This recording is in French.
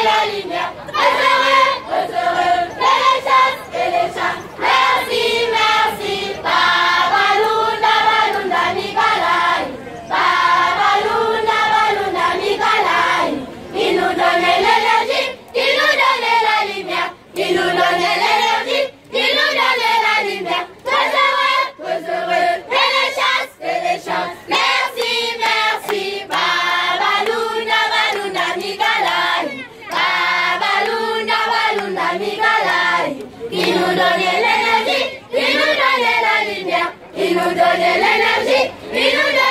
la lumière. Très heureux, les chasses et les chats. Merci, merci, Babaluna, Baluna, Mikalai. Babaluna, Baluna, Mikalai. Il nous donne l'énergie, il nous donne la lumière. Il nous donne l'énergie, il nous donne la lumière. Très heureux, et les chasses et les chats. Merci, merci, Babaluna, Baluna, Mikalai. Babaluna, Baluna, Mikalai. Il nous donne l'énergie, il nous donne la lumière. Il nous donne l'énergie, il nous donne